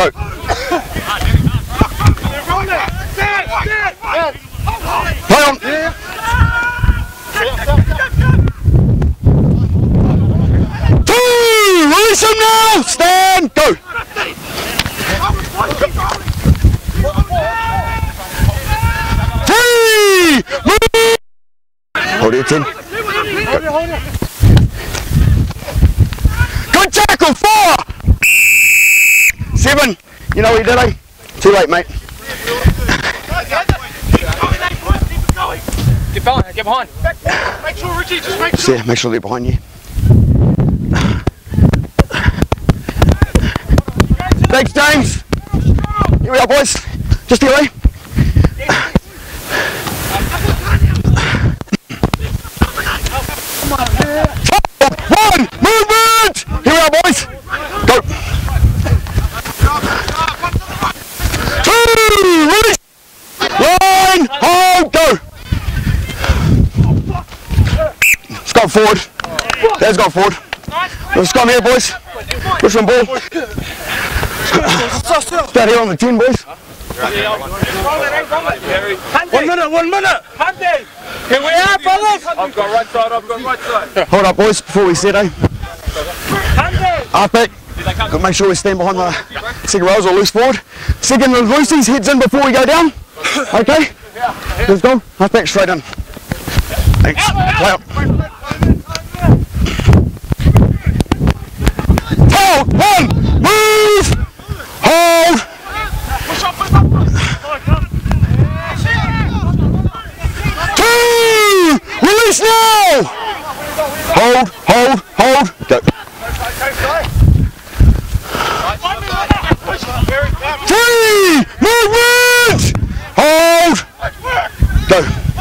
Go. Play on. 2, release him now. Stand. Go. 3, move. Hold it, 10. Good tackle. 4, 7. You know what you did, eh? Too late, mate. Get behind. Make sure, Richie, just make sure. Yeah, make sure they're behind you. Thanks, James. Here we are, boys. Just here, eh? 1, movement! Here we are, boys. Go. 2, release. Line, hold, go. Let's go forward. Let's go forward. Let's come here, boys. Push on ball. Start here on the 10, boys. 1 minute, 1 minute. Here we are, fellas. I've got right side, I've got right side. Hold up, boys, before we set, eh? Half back. Got to make sure we stand behind the second rows or loose forward. Second loosies, heads in before we go down. Okay? Let's go. Half back, straight in. Thanks. Play up. Hold. 1. Move. Hold. 2. Release now. Hold. Go. 3. Movement. Hold. Go.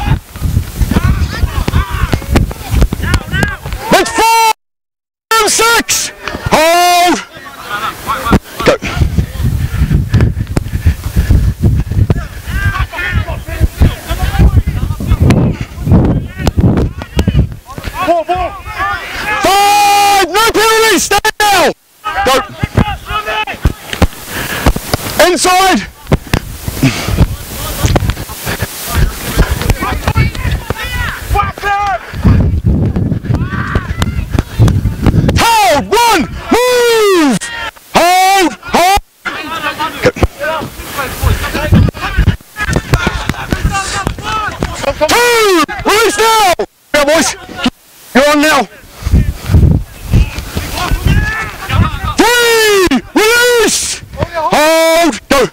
It's 4. 6. Hold. Go. 5. No penalty. Stay now. Go. Inside. Hold. 1. Move. Hold. Go. 2. Release now. Yeah, boys. You're on now. 3. Release. Hold. Go.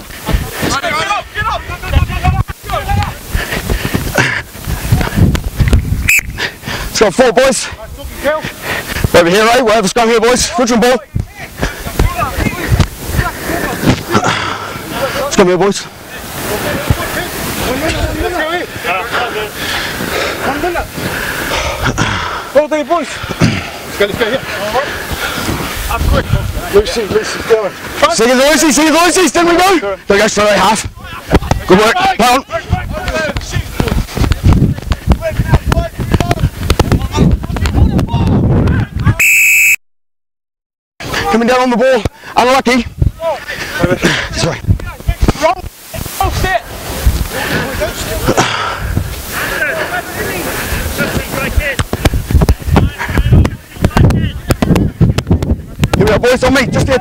Let's go 4, boys. Over here, eh? Whatever's going here, boys. Richmond ball. Let's come here, boys. 1 minute. Well there, boys. Let's go here. Up quick. Lucy's going. Second Lucy's, then we go. There we go, straight away, half. Good work. Play on. Coming down on the ball. Unlucky. Sorry. Wrong set. Here we are, boys, on me. Just here.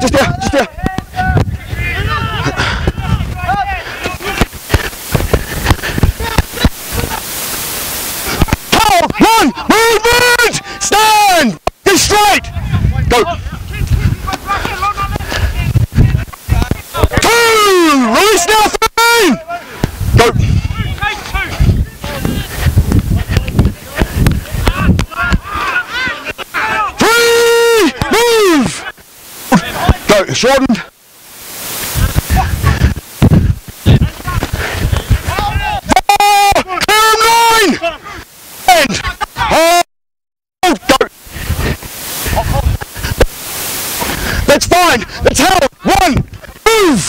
Hold. 1. Movement. Stand. Get straight. Go. 2. Release now. 3. Go. 3. Move. Go. Shortened. 4. Clear 9. And hold. Go. That's fine. That's held. 1. Move.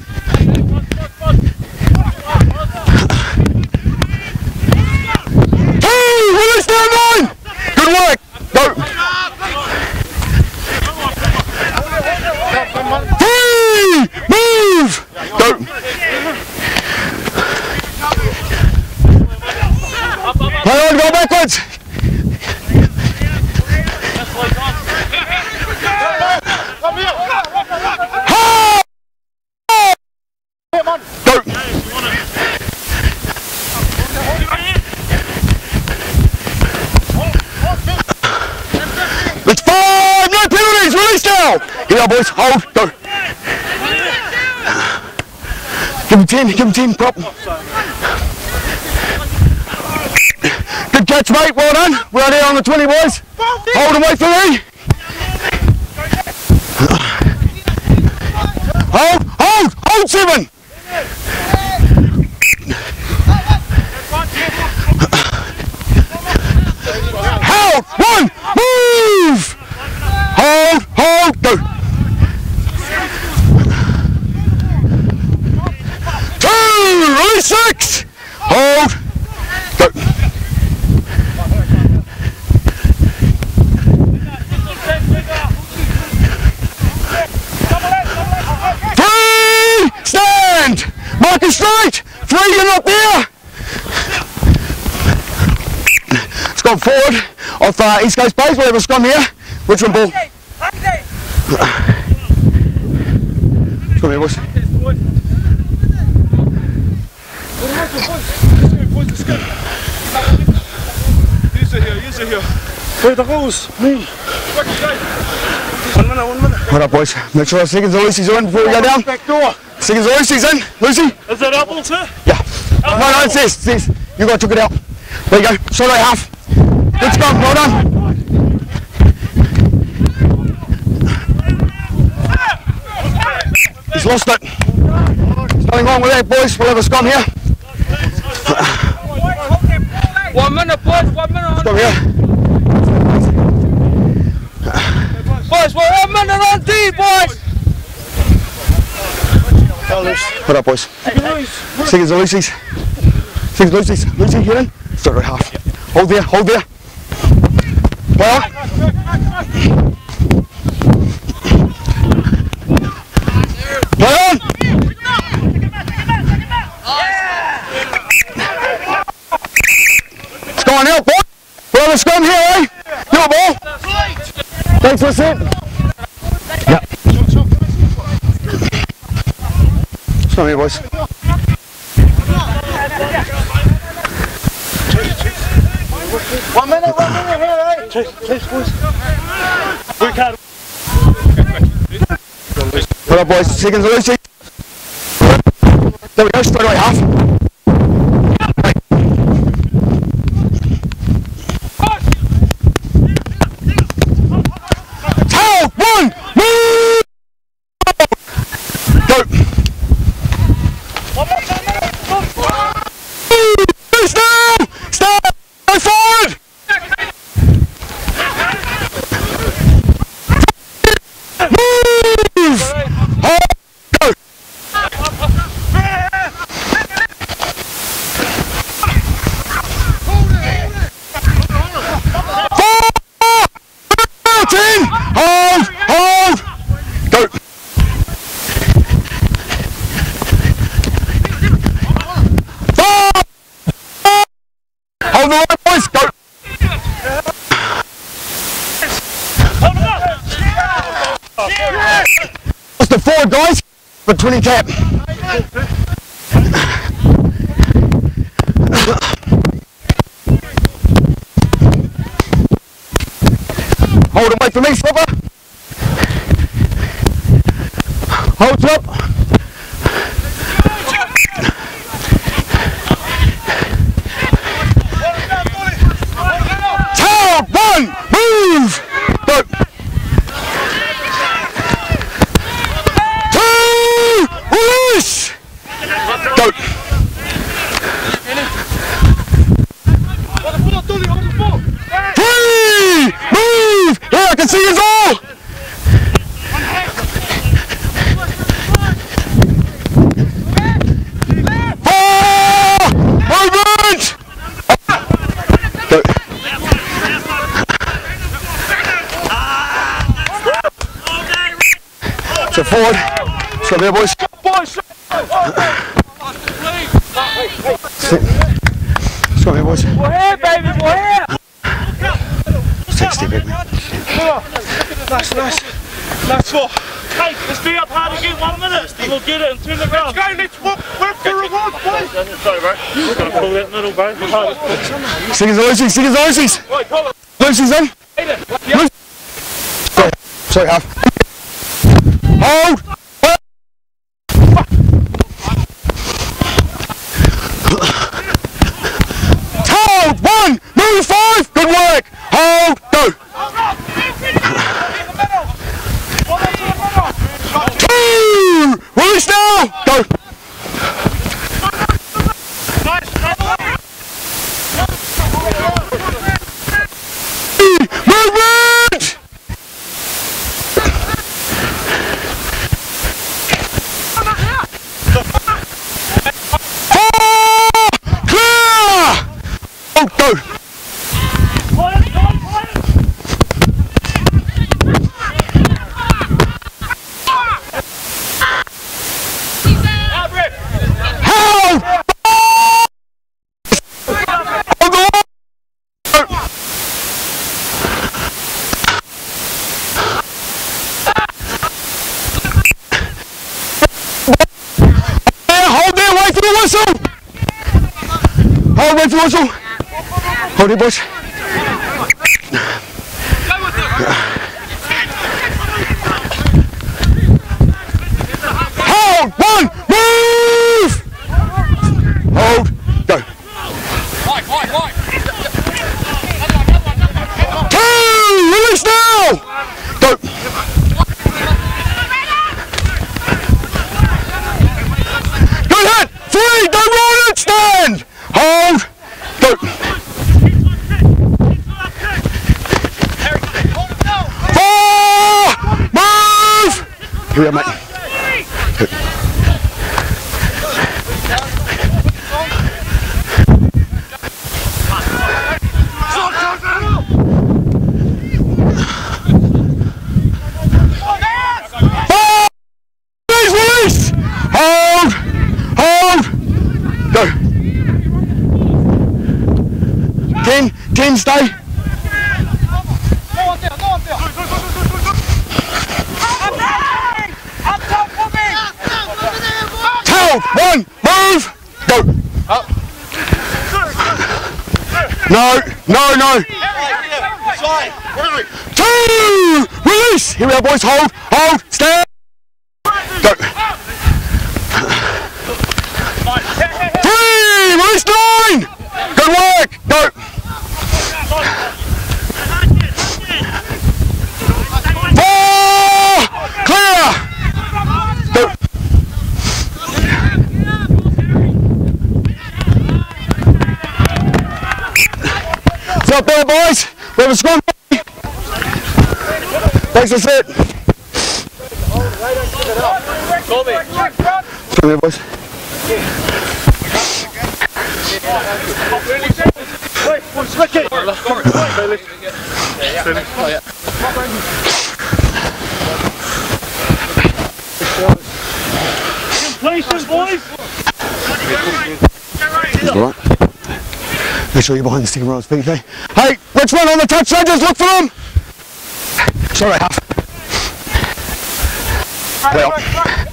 2. Release down 9. Good work. Go. 3. Here you are, boys. Hold. Go. Give him 10. Give him 10. Prop. Good catch, mate. Well done. We're out here on the 20, boys. Hold and wait for me. Hold. Hold. Hold 7. Hold. 1. Move. Hold. Hold. Go. 2. Release 6. Hold. Go. 3. Stand. Mark it straight. 3. You're not there. It's gone forward off East Coast Base. We'll have a scrum here. Richmond ball. Come here, boys. Use it here. Where the rules? Me. 1 minute, 1 minute. Hold up, boys. Make sure our seconds and Lucy's are in before we go down. Back door. Seconds and Lucy's in. Lucy? Is that our ball, sir? Yeah. No, it says. You guys took it out. There you go. Shot right half. Good scrum. Well done. He's lost it. There's nothing wrong with that, boys. We'll have a scrum here. 1 minute, boys. 1 minute. Scrum here. Boys, we're 1 minute on D, boys. Hold up, boys. Seconds and Lucy's. Seconds, Lucy's. Lucy, get in. Start right half. Hold there. Hold there. Play on. Play on. It's going out, boy. We'll have a scrum here, eh? Give a ball. Thanks for a set. Yeah. Scrum here, boys. One minute here, eh? Chase, boys. We can't. Hold up, boys. Seconds of Lucy. There we go. Straight away, half. Hold. 1. Move. Go. Stand. Stand. Go forward. Move. Hold. Go. 10. Hold. Hold. Go. 4. Hold the line, boys. Go. That's the forward, guys. For 20 tap. Hold and wait for me, Slipper. Hold top. Hold. 1. Move. Go. 2. Release. Go. 3. Move. Yeah, I can see us all. 4. Movement. Go. So forward. So there, boys. Let's go here, boys. We're here, baby. We're here. 60, baby. Nice. Nice 4. Hey, let's be up hard again. 1 minute. And we'll get it and turn the ground. Let's go. Work for reward, boys. Sorry, bro. We're going to pull that middle, bro. Seconds of Lucy's. Seconds of Lucy's. Lucy's in. Lucy. Sorry, half. Hold. Hold. 1. Move 5. Good work. Hold. Go. 2. Release now. Go. Movement. 4. Clear. Oh, go. Help! Hold there, wait for the whistle! Hold, wait for the whistle! Hold it, boys. Hold! 1! Move! Hold! Go! 2! Release now! Go! Good hit! 3! Don't roll it! Stand! Hold! Go! 4! Move! Here we are, mate. Good. 4! Please release! Hold! Hold! Go! 10, stay. Hold! 1, move! Go! No! 2! Release! Here we are, boys. Hold! Stand! Go! 3! Release 9! Good work! Go! 4! Clear! Go! It's up there, boys. We have a scrum. Thanks for it. Come here, boys. Completion, boys. All right. Make sure you're behind the stick and rolls feet, okay? Hey, Richmond on the touch edges, look for them! Sorry, half. Play up.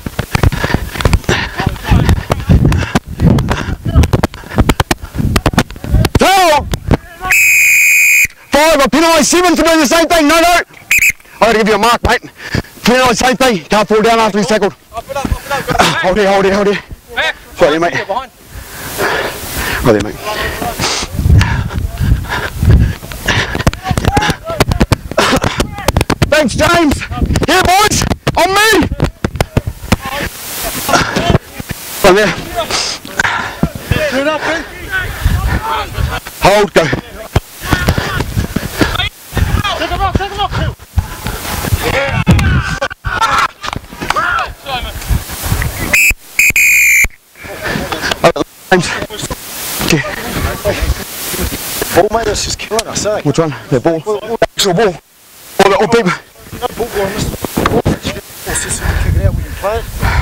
Foul! 5, I penalise 7 for doing the same thing. No. I gotta give you a mark, mate. Penalise same thing. Can't fall down after he's tackled. Hold here. Sorry, there, mate. Hold there, mate. Thanks, James. Here, boys. On me. On there. Hold, go. Take him off. James. Okay. Ball, mate, that's just killing us, eh? Which one? The ball? Actual ball. All people. No ball going, Mr. It's just kicking out when you play.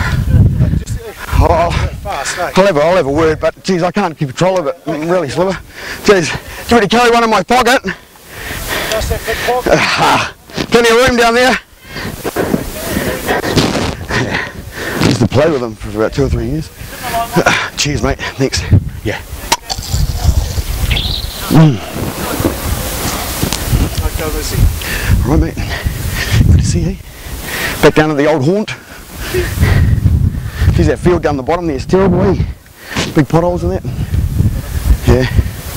I'll have a word, but geez, I can't keep control of it. I'm really sliver. Geez, do you want to carry one in my pocket? That's that big pocket. Plenty of room down there. I used to play with them for about 2 or 3 years. Cheers, mate. Thanks. Yeah. Okay, Lucy. All right, mate. Good to see you. Back down to the old haunt. Geez, that field down the bottom there is terrible, eh? Big potholes in that. Yeah.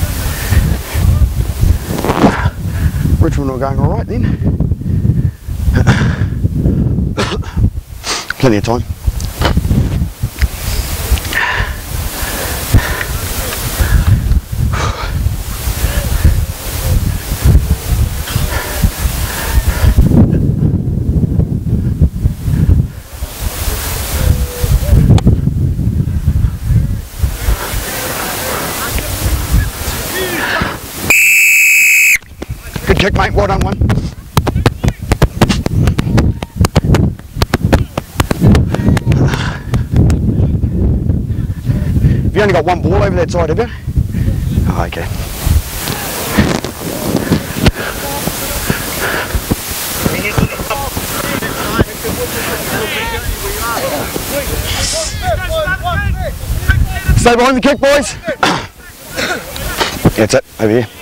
Richmond are going alright then. Plenty of time. Good kick, mate. Well done, one. Have you only got one ball over that side, have you? Oh, okay. Stay behind the kick, boys. That's it, over here.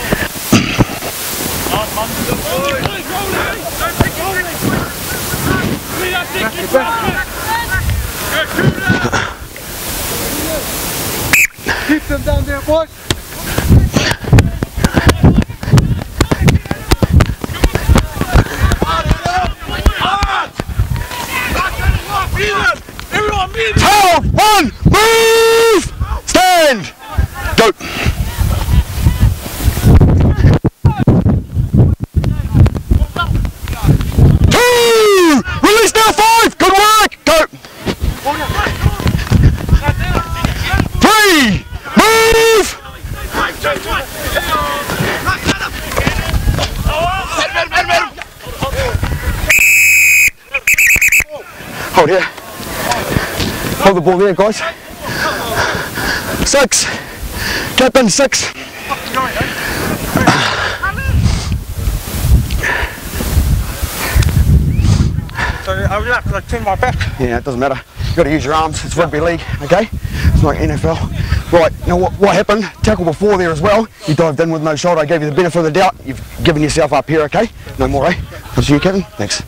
Keep them down there, boys. Hold! One! Move! Stand! Go! Two! Release now, five! Good work! Go! Three! Move! Hold here. Hold the ball there, guys. 6. Captain, 6. So I'll have to turn my back. Yeah, it doesn't matter. You've got to use your arms. It's rugby league, okay? It's like NFL. Right, now what happened? Tackle before there as well. You dived in with no shoulder. I gave you the benefit of the doubt. You've given yourself up here, okay? No more, eh? Up to you, Captain. Thanks.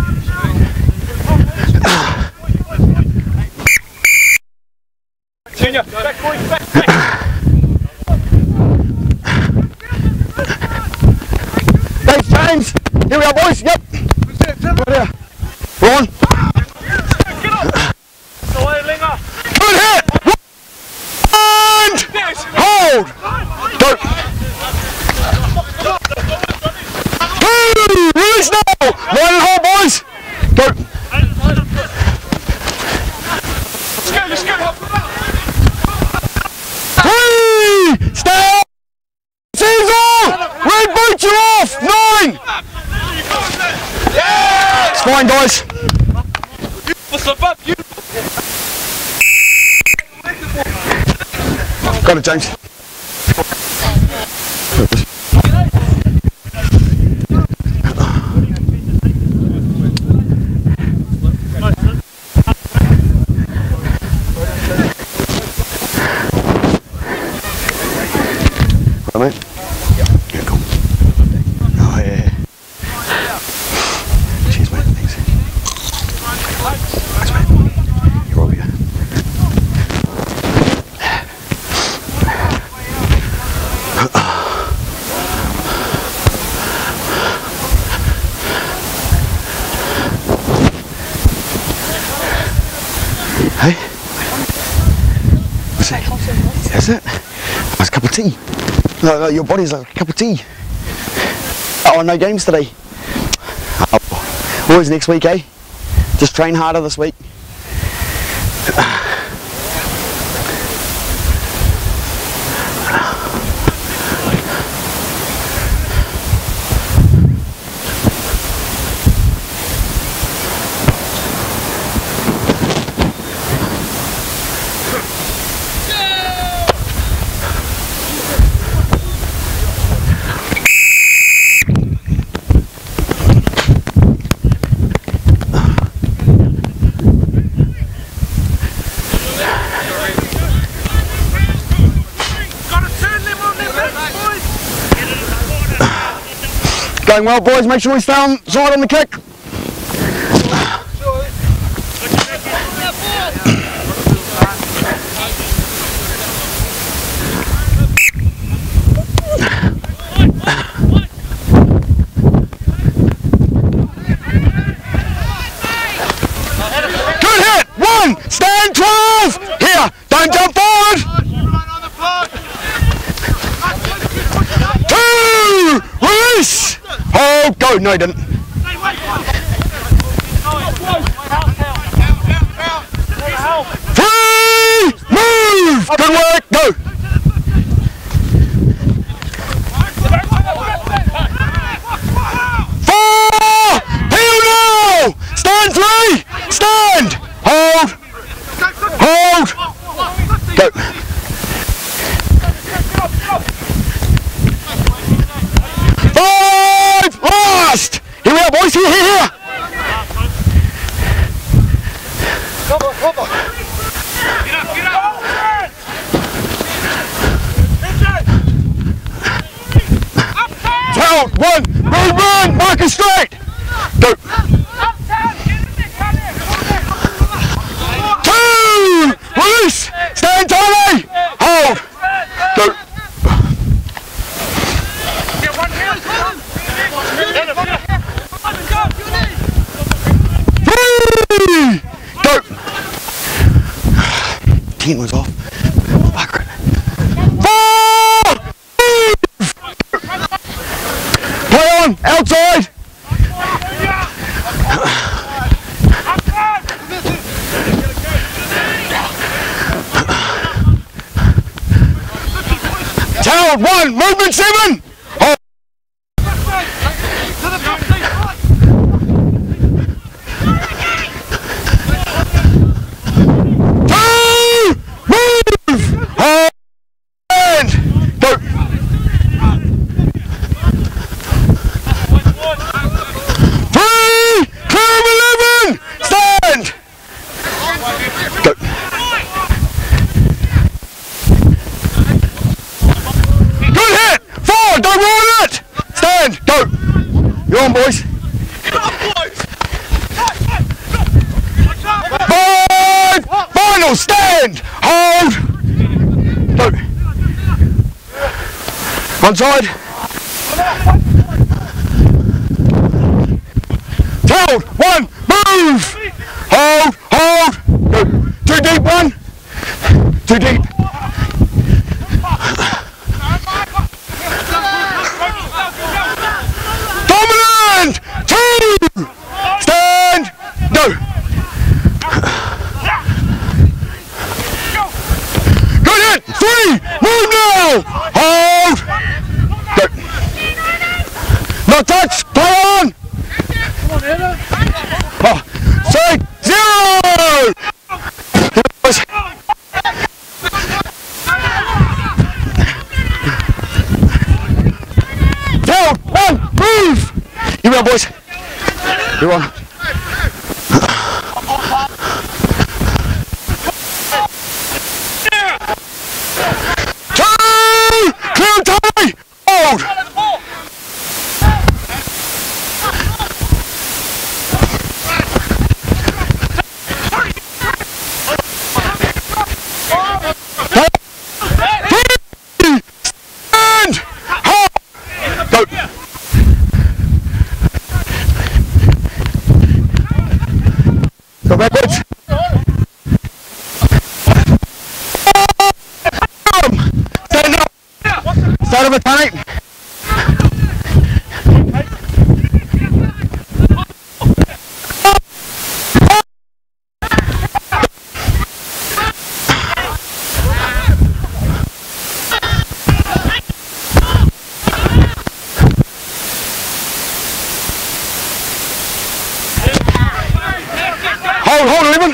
Senior, back boys, back. Thanks, James. Here we are, boys. Yep. Right here. Go on. Good hit. And hold. Go. Two. Release now. Line and hold, boys. Go. Let's go. Three. Stay up. Caesar. Red boots you off. 9. It's fine, guys. Got it, James. Right, mate? Yeah, cool. Oh, yeah. Cheers, mate. Thanks. Thanks, mate. You're all here. Hey? What's that? That's it? That's a cup of tea. No, your body's like a cup of tea. Oh, no games today. Oh, always next week, eh? Just train harder this week. Going well, boys. Make sure we stay on side on the kick. Good hit! 1! Stand 12! Here! Don't jump forward! 2! Release! Oh, go! No, he didn't. 3! Move! Good work! Go! 4! Heel now! Stand 3! Stand! Hold! Hold! Go! 5! Last! Here we are, boys! Here, here, here! Down! 1! Move, run! Mark it straight! Go! 2! Release! Stand tally! Hold! Go! 3! Go! 10 was off. 4! Play on! Outside! Town 1! Movement 7! Oh. 2! Move! Oh. And go! 3! Clear of 11! Stand! Go! Good hit! 4! Don't ruin it! Stand! Go! You're on, boys. 5! Final! Stand! Hold! Go! One side. Held! 1! Move! Hold! Hold! Go! 2 deep, 1! 2 deep. Dominant! 2! Stand! Go! Good hit! 3! Move now! Hold! Go! No touch! Play on! Oh, 6, 0! Down! 1! Move! Here we are, boys. You're on. 2! Clear tie! Hold! Stand! Hold! Go! Go backwards. Stand up. Start of a tank. Hold, Lehman.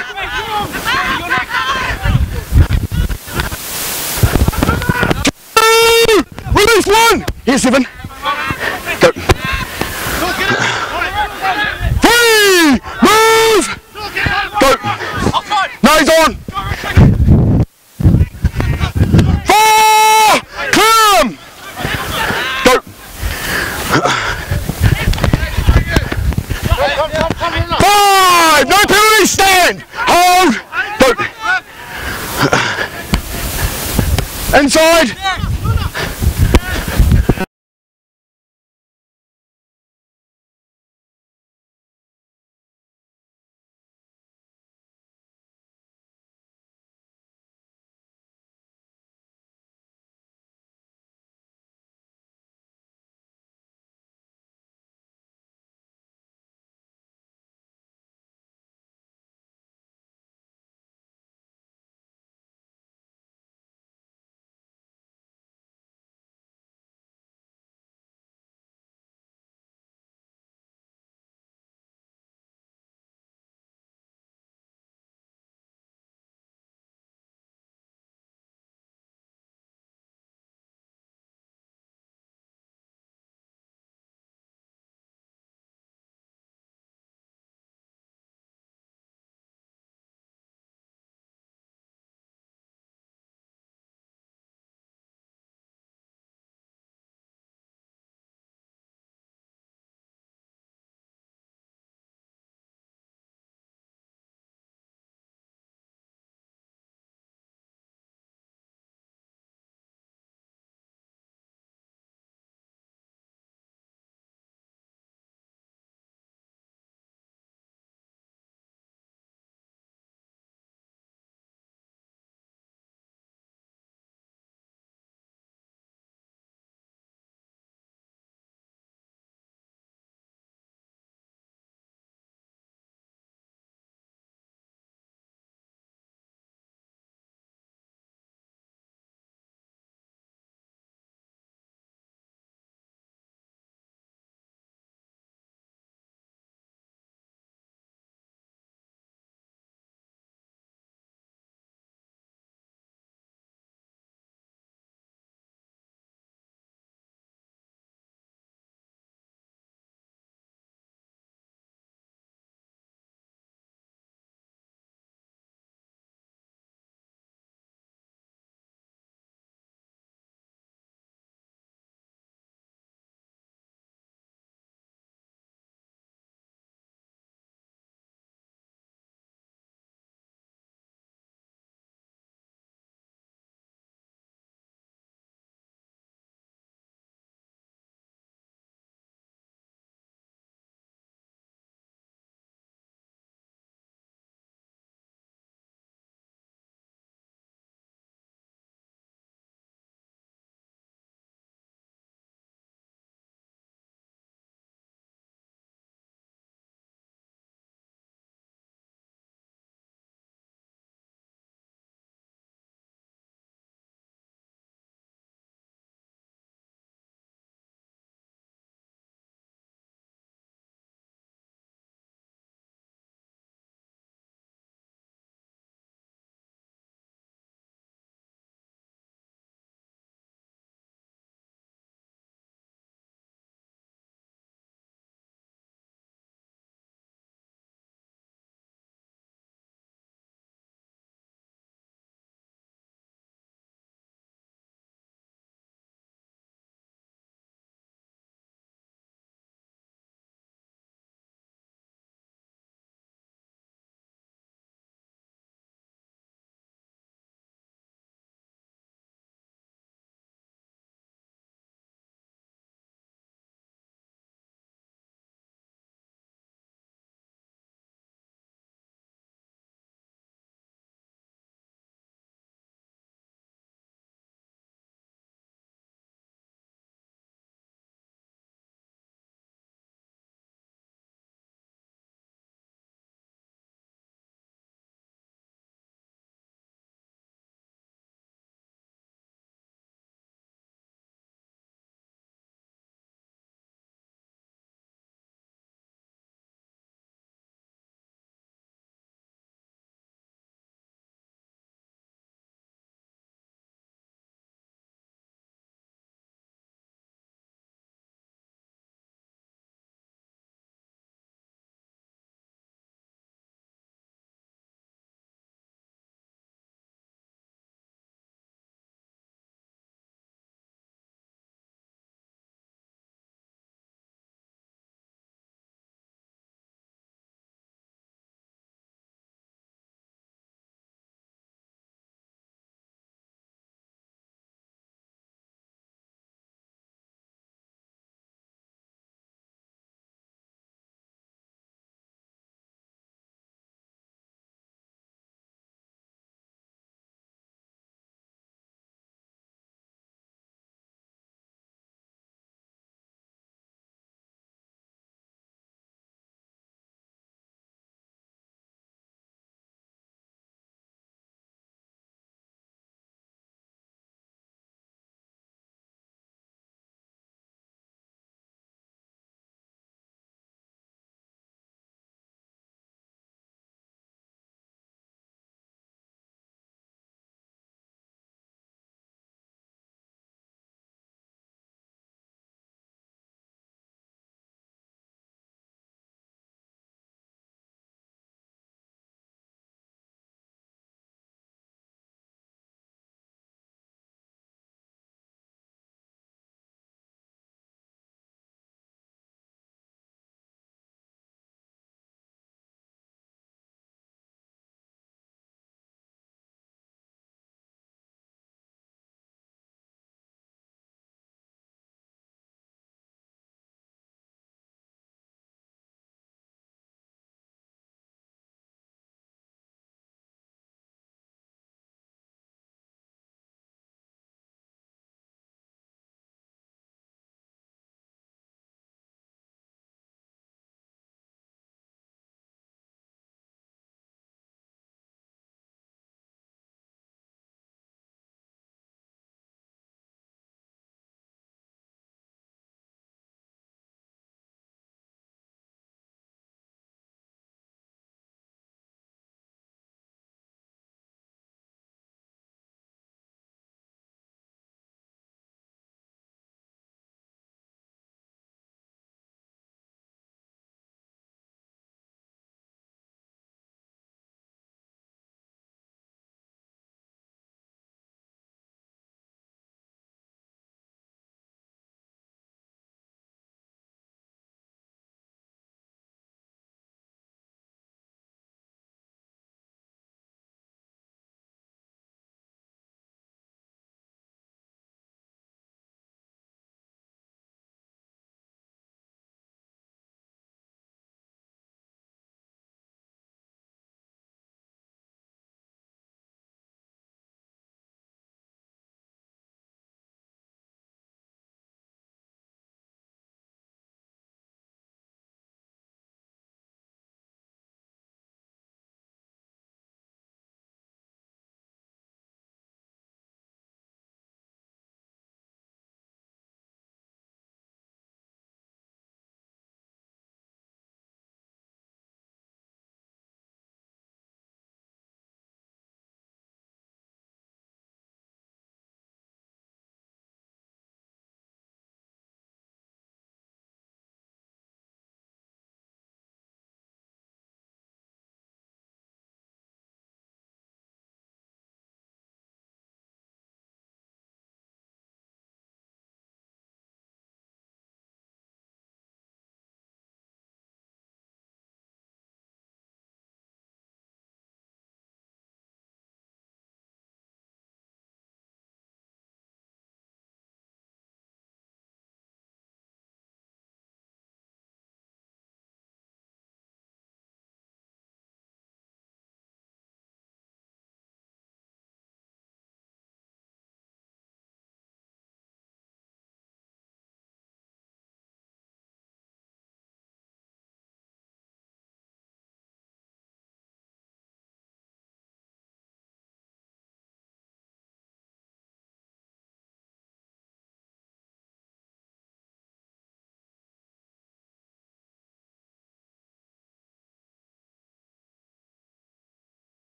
Release 1. Here, 7. Go. 3. Move. Go. No, he's on. 4. Come. Go. 5. Inside.